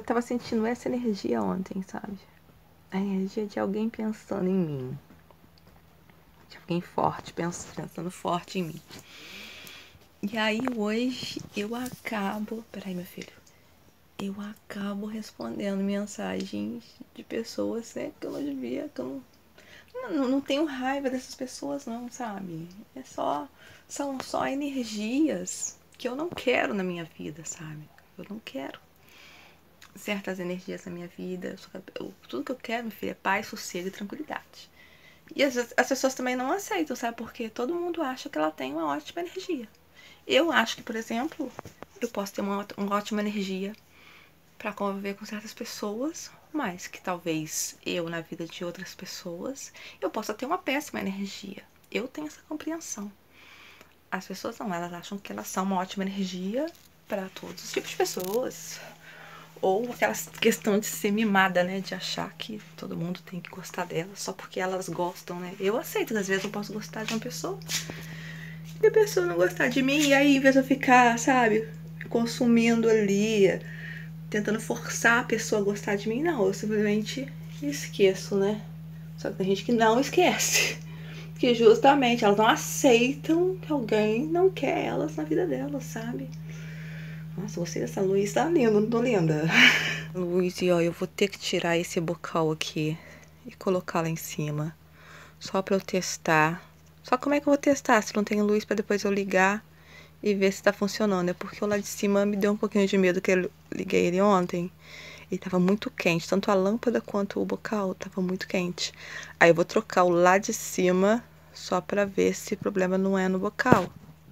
tava sentindo essa energia ontem, sabe? A energia de alguém pensando em mim. De alguém forte, pensando forte em mim. E aí hoje eu acabo... Peraí, meu filho. Eu acabo respondendo mensagens de pessoas, né, que eu não devia, que eu não tenho raiva dessas pessoas não, sabe? São só energias que eu não quero na minha vida, sabe? Eu não quero certas energias na minha vida. Tudo que eu quero, meu filho, é paz, sossego e tranquilidade. E as pessoas também não aceitam, sabe? Porque todo mundo acha que ela tem uma ótima energia. Eu acho que, por exemplo, eu posso ter uma ótima energia para conviver com certas pessoas, mas que talvez eu, na vida de outras pessoas, eu possa ter uma péssima energia. Eu tenho essa compreensão. As pessoas não, elas acham que elas são uma ótima energia para todos os tipos de pessoas. Ou aquela questão de ser mimada, né? De achar que todo mundo tem que gostar delas só porque elas gostam, né? Eu aceito que às vezes eu posso gostar de uma pessoa e a pessoa não gostar de mim. E aí, em vez de eu ficar, sabe, consumindo ali, tentando forçar a pessoa a gostar de mim, não, eu simplesmente esqueço, né? Só que tem gente que não esquece. Que justamente elas não aceitam que alguém não quer elas na vida delas, sabe? Nossa, gostei dessa luz, tá linda, não tô linda? Luz, e ó, eu vou ter que tirar esse bocal aqui e colocar lá em cima. Só pra eu testar. Só como é que eu vou testar se não tem luz pra depois eu ligar e ver se tá funcionando? É porque o lá de cima me deu um pouquinho de medo que eu liguei ele ontem. E tava muito quente, tanto a lâmpada quanto o bocal tava muito quente. Aí eu vou trocar o lá de cima só pra ver se o problema não é no bocal.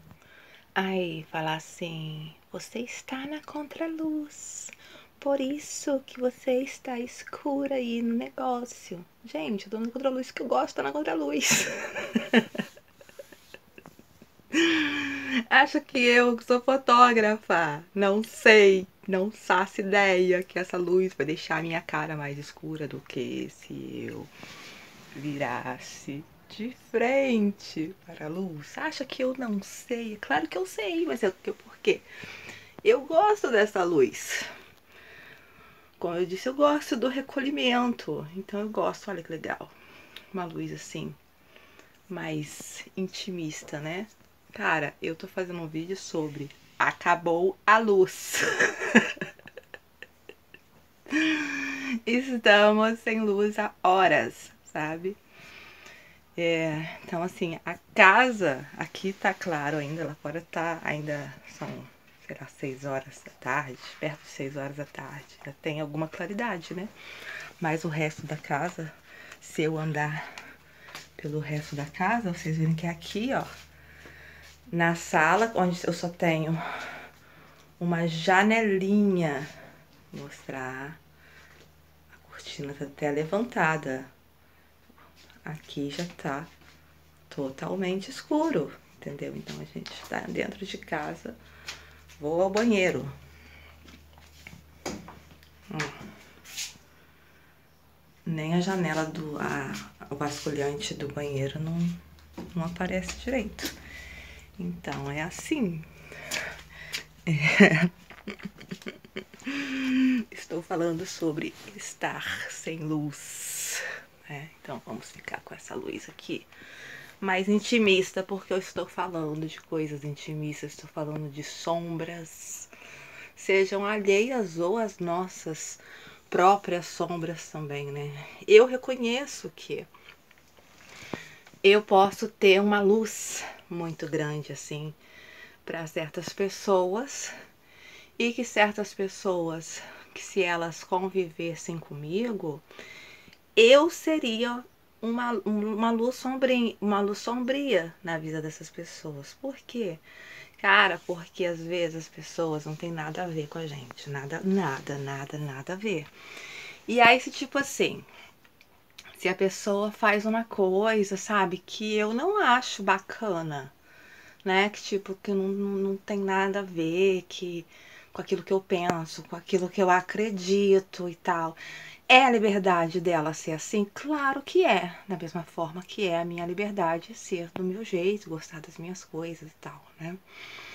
Aí, falar assim, você está na contraluz, por isso que você está escura aí no negócio. Gente, eu tô na contraluz que eu gosto, tá na contraluz. Acho que eu sou fotógrafa. Não sei, não faço ideia que essa luz vai deixar a minha cara mais escura do que se eu virasse de frente para a luz. Acha que eu não sei? É claro que eu sei, mas por quê? Eu gosto dessa luz. Como eu disse, eu gosto do recolhimento. Então eu gosto, olha que legal. Uma luz assim, mais intimista, né? Cara, eu tô fazendo um vídeo sobre acabou a luz. Estamos sem luz há horas, sabe? Então assim, a casa aqui tá claro ainda, lá fora tá ainda, são, sei lá, 6 horas da tarde, perto de 6 horas da tarde. Já tem alguma claridade, né? Mas o resto da casa, se eu andar pelo resto da casa, vocês verem que é aqui, ó, na sala, onde eu só tenho uma janelinha, vou mostrar, a cortina tá até levantada. Aqui já tá totalmente escuro, entendeu? Então a gente tá dentro de casa, vou ao banheiro. Nem a janela o vasculhante do banheiro não aparece direito. Então é assim. Estou falando sobre estar sem luz, né? Então vamos ficar com essa luz aqui mais intimista, porque eu estou falando de coisas intimistas, estou falando de sombras, sejam alheias ou as nossas próprias sombras também, né? Eu reconheço que eu posso ter uma luz muito grande assim para certas pessoas, e que certas pessoas, que se elas convivessem comigo, eu seria uma luz sombria na vida dessas pessoas. Por quê? Cara, porque às vezes as pessoas não tem nada a ver com a gente. Nada a ver. E aí, se tipo assim, se a pessoa faz uma coisa, sabe, que eu não acho bacana, né? Que tipo, que não tem nada a ver com aquilo que eu penso, com aquilo que eu acredito e tal. É a liberdade dela ser assim? Claro que é. Da mesma forma que é a minha liberdade ser do meu jeito, gostar das minhas coisas e tal, né?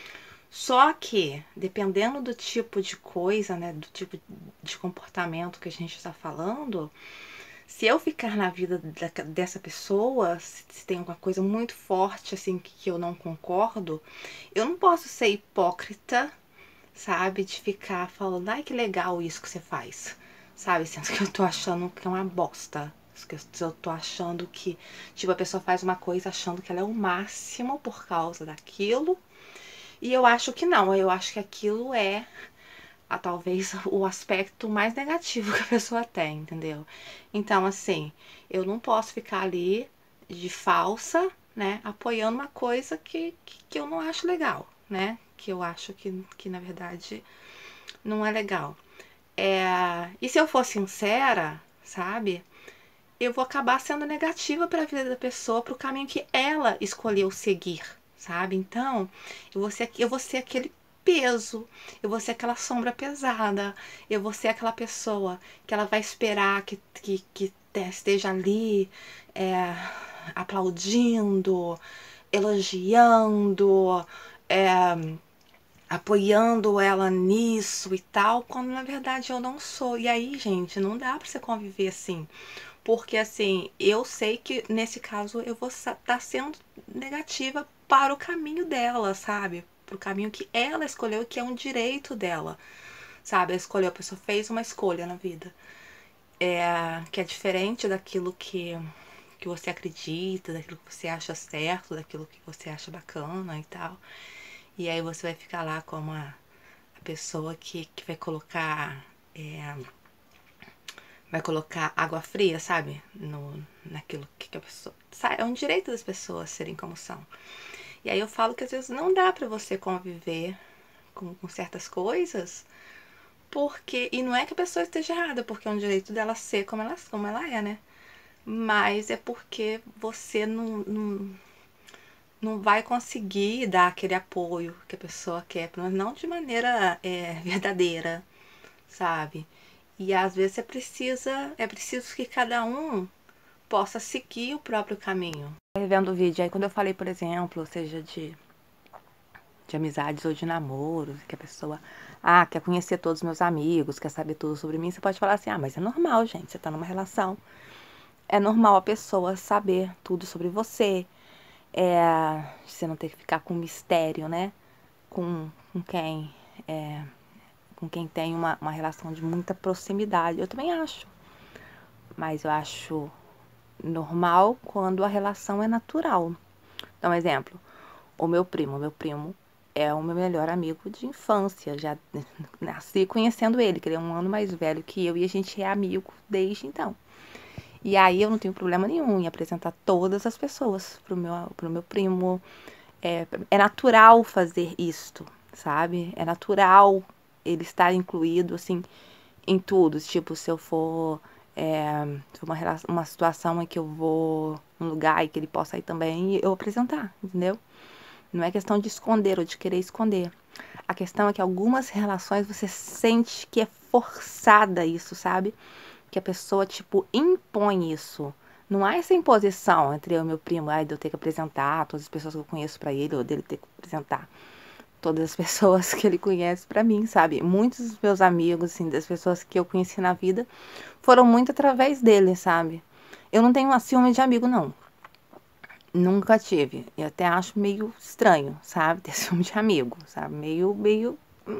Só que, dependendo do tipo de coisa, né, do tipo de comportamento que a gente está falando, se eu ficar na vida dessa pessoa, se tem uma coisa muito forte, assim, que eu não concordo, eu não posso ser hipócrita, sabe, de ficar falando, ai, que legal isso que você faz, sabe, sendo que eu tô achando que é uma bosta. Que eu tô achando que, tipo, a pessoa faz uma coisa achando que ela é o máximo por causa daquilo, e eu acho que não, eu acho que aquilo é talvez o aspecto mais negativo que a pessoa tem, entendeu? Então, assim, eu não posso ficar ali de falsa, né, apoiando uma coisa que eu não acho legal, né? Que eu acho que na verdade não é legal. E se eu for sincera, sabe? Eu vou acabar sendo negativa para a vida da pessoa, para o caminho que ela escolheu seguir, sabe? Então, eu vou ser aquele peso, eu vou ser aquela sombra pesada, eu vou ser aquela pessoa que ela vai esperar que esteja ali aplaudindo, elogiando, é, apoiando ela nisso e tal, quando na verdade eu não sou. E aí, gente, não dá pra você conviver assim. Porque assim, eu sei que nesse caso eu vou estar sendo negativa para o caminho dela, sabe? Para o caminho que ela escolheu, que é um direito dela, sabe? Ela escolheu, a pessoa fez uma escolha na vida. Que é diferente daquilo que você acredita, daquilo que você acha certo, daquilo que você acha bacana e tal. E aí você vai ficar lá como a pessoa que vai colocar água fria, sabe? Naquilo que a pessoa. Sabe? É um direito das pessoas serem como são. E aí eu falo que às vezes não dá pra você conviver com certas coisas, porque. E não é que a pessoa esteja errada, porque é um direito dela ser como ela é, né? Mas é porque você não vai conseguir dar aquele apoio que a pessoa quer, mas não de maneira verdadeira, sabe? E às vezes é preciso que cada um possa seguir o próprio caminho. Revendo o vídeo, aí quando eu falei, por exemplo, seja de amizades ou de namoros, que a pessoa, quer conhecer todos os meus amigos, quer saber tudo sobre mim, você pode falar assim, mas é normal, gente, você tá numa relação. É normal a pessoa saber tudo sobre você, você não ter que ficar com mistério, né? Com quem com quem tem uma relação de muita proximidade. Eu também acho. Mas eu acho normal quando a relação é natural. Então, um exemplo, o meu primo. Meu primo é o meu melhor amigo de infância. Já nasci conhecendo ele, que ele é um ano mais velho que eu e a gente é amigo desde então. E aí eu não tenho problema nenhum em apresentar todas as pessoas pro meu primo. É natural fazer isto, sabe? É natural ele estar incluído, assim, em tudo. Tipo, se eu for uma situação em que eu vou num lugar e que ele possa ir também, eu apresentar, entendeu? Não é questão de esconder ou de querer esconder. A questão é que algumas relações você sente que é forçada isso, sabe? Que a pessoa, tipo, impõe isso. Não há essa imposição entre eu e meu primo, de eu ter que apresentar todas as pessoas que eu conheço pra ele, ou dele ter que apresentar todas as pessoas que ele conhece pra mim, sabe? Muitos dos meus amigos, assim, das pessoas que eu conheci na vida, foram muito através dele, sabe? Eu não tenho uma ciúme de amigo, não. Nunca tive. Eu até acho meio estranho, sabe? Ter ciúme de amigo, sabe? Meio.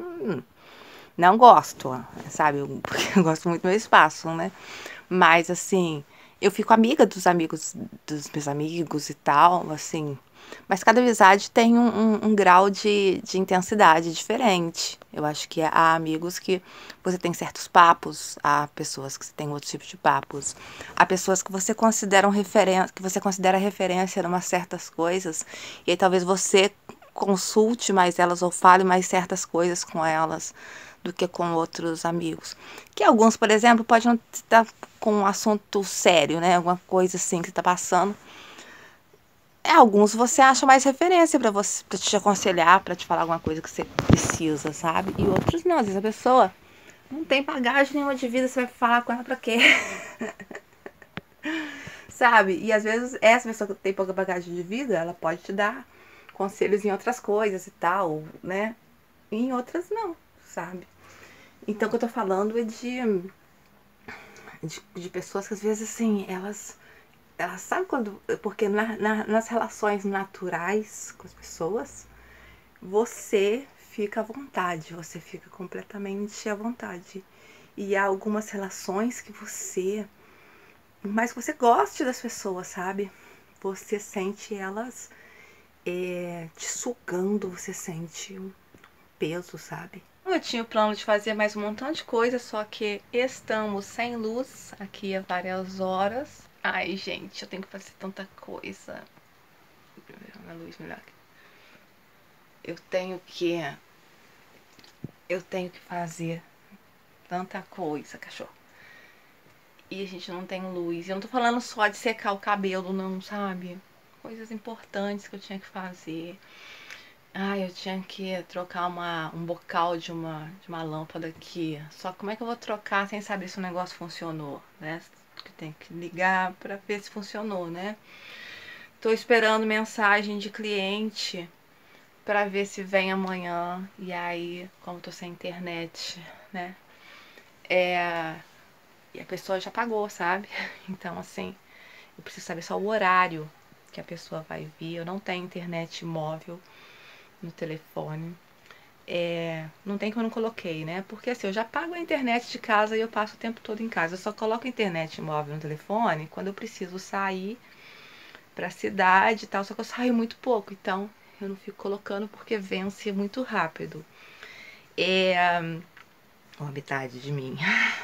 Não gosto, sabe? Porque eu gosto muito do meu espaço, né? Mas, assim, eu fico amiga dos amigos, dos meus amigos e tal, assim. Mas cada amizade tem um grau de intensidade diferente. Eu acho que há amigos que você tem certos papos, há pessoas que você tem outro tipo de papos, há pessoas que você considera referência em umas certas coisas, e aí talvez você consulte mais elas ou fale mais certas coisas com elas do que com outros amigos. Que alguns, por exemplo, pode não estar com um assunto sério, né? Alguma coisa assim que você está passando. Alguns você acha mais referência pra você, para te aconselhar, pra te falar alguma coisa que você precisa, sabe? E outros não. Às vezes a pessoa não tem bagagem nenhuma de vida, você vai falar com ela pra quê? Sabe? E às vezes essa pessoa que tem pouca bagagem de vida, ela pode te dar conselhos em outras coisas e tal, né? E em outras não, sabe? Então, o que eu tô falando é de pessoas que às vezes, assim, elas sabem quando... Porque nas relações naturais com as pessoas, você fica à vontade, você fica completamente à vontade. E há algumas relações que você... Mas você goste das pessoas, sabe? Você sente elas te sugando, você sente um peso, sabe? Eu tinha o plano de fazer mais um montão de coisa, só que estamos sem luz aqui há várias horas. Ai, gente, eu tenho que fazer tanta coisa. A luz melhor aqui. Eu tenho que fazer tanta coisa, cachorro. E a gente não tem luz. Eu não tô falando só de secar o cabelo, não, sabe? Coisas importantes que eu tinha que fazer. Eu tinha que trocar um bocal de uma lâmpada aqui. Só como é que eu vou trocar sem saber se o negócio funcionou, né? Tem que ligar pra ver se funcionou, né? Tô esperando mensagem de cliente pra ver se vem amanhã. E aí, como tô sem internet, né? E a pessoa já pagou, sabe? Então, assim, eu preciso saber só o horário que a pessoa vai vir. Eu não tenho internet móvel no telefone. Não tem que eu não coloquei, né? Porque assim, eu já pago a internet de casa e eu passo o tempo todo em casa. Eu só coloco a internet móvel no telefone quando eu preciso sair pra cidade e tal. Só que eu saio muito pouco, então eu não fico colocando porque vence muito rápido. Ó, metade de mim.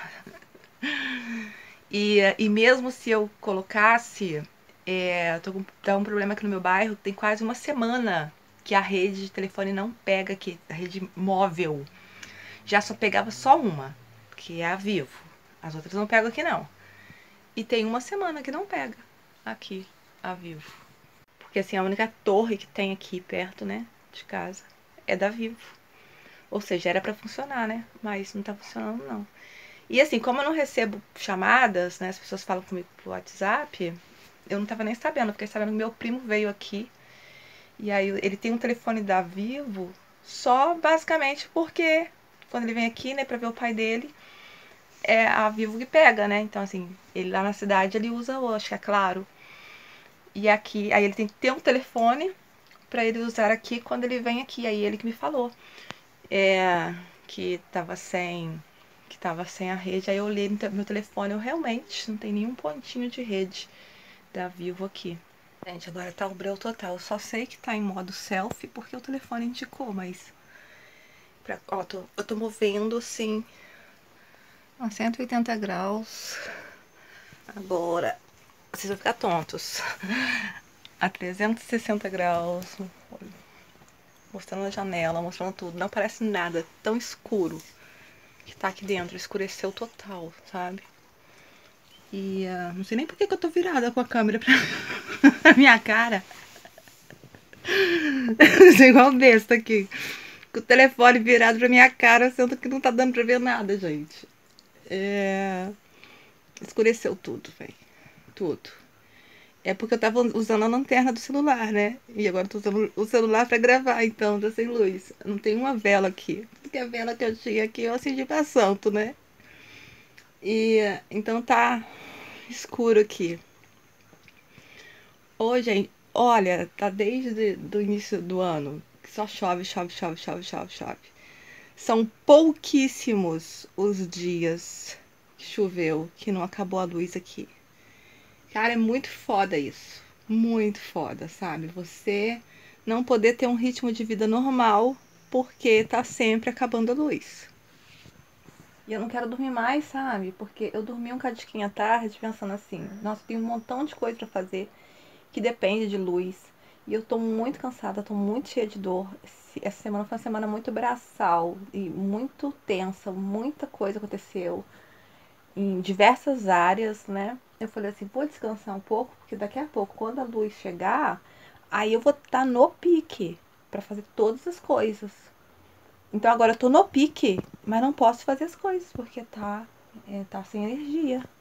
E mesmo se eu colocasse, tá um problema aqui no meu bairro, tem quase uma semana que a rede de telefone não pega aqui, a rede móvel. Já só pegava só uma, que é a Vivo. As outras não pegam aqui não. E tem uma semana que não pega aqui, a Vivo. Porque assim, a única torre que tem aqui perto, né, de casa, é da Vivo. Ou seja, era pra funcionar, né? Mas não tá funcionando não. E assim, como eu não recebo chamadas, né, as pessoas falam comigo pro WhatsApp, eu não tava nem sabendo. Fiquei sabendo que meu primo veio aqui. E aí ele tem um telefone da Vivo só basicamente porque quando ele vem aqui, né, pra ver o pai dele, é a Vivo que pega, né? Então, assim, ele lá na cidade, ele usa o, acho que é Claro. E aqui, aí ele tem que ter um telefone pra ele usar aqui quando ele vem aqui. Aí ele que me falou que tava sem a rede. Aí eu olhei no meu telefone, eu realmente não tem nenhum pontinho de rede da Vivo aqui. Gente, agora tá o breu total. Eu só sei que tá em modo selfie porque o telefone indicou, mas... Ó, eu tô movendo, assim, a 180 graus. Agora, vocês vão ficar tontos. A 360 graus. Mostrando a janela, mostrando tudo. Não parece nada. Tão escuro que tá aqui dentro. Escureceu total, sabe? E não sei nem por que eu tô virada com a câmera pra minha cara. Eu sou igual besta aqui. Com o telefone virado pra minha cara, sendo que não tá dando pra ver nada, gente. Escureceu tudo, velho. Tudo. É porque eu tava usando a lanterna do celular, né? E agora eu tô usando o celular pra gravar, então tá sem luz. Não tem uma vela aqui. Porque a vela que eu tinha aqui eu acendi pra santo, né? E então tá escuro aqui. Ô, gente, olha, tá desde o início do ano que só chove, chove, chove, chove, chove, chove. São pouquíssimos os dias que choveu, que não acabou a luz aqui. Cara, é muito foda isso. Muito foda, sabe? Você não poder ter um ritmo de vida normal porque tá sempre acabando a luz. E eu não quero dormir mais, sabe? Porque eu dormi um cadinho à tarde pensando assim, nossa, tem um montão de coisa pra fazer que depende de luz. E eu tô muito cansada, tô muito cheia de dor. Essa semana foi uma semana muito braçal e muito tensa, muita coisa aconteceu em diversas áreas, né? Eu falei assim, vou descansar um pouco, porque daqui a pouco, quando a luz chegar, aí eu vou estar no pique pra fazer todas as coisas. Então agora eu tô no pique, mas não posso fazer as coisas, porque tá sem energia.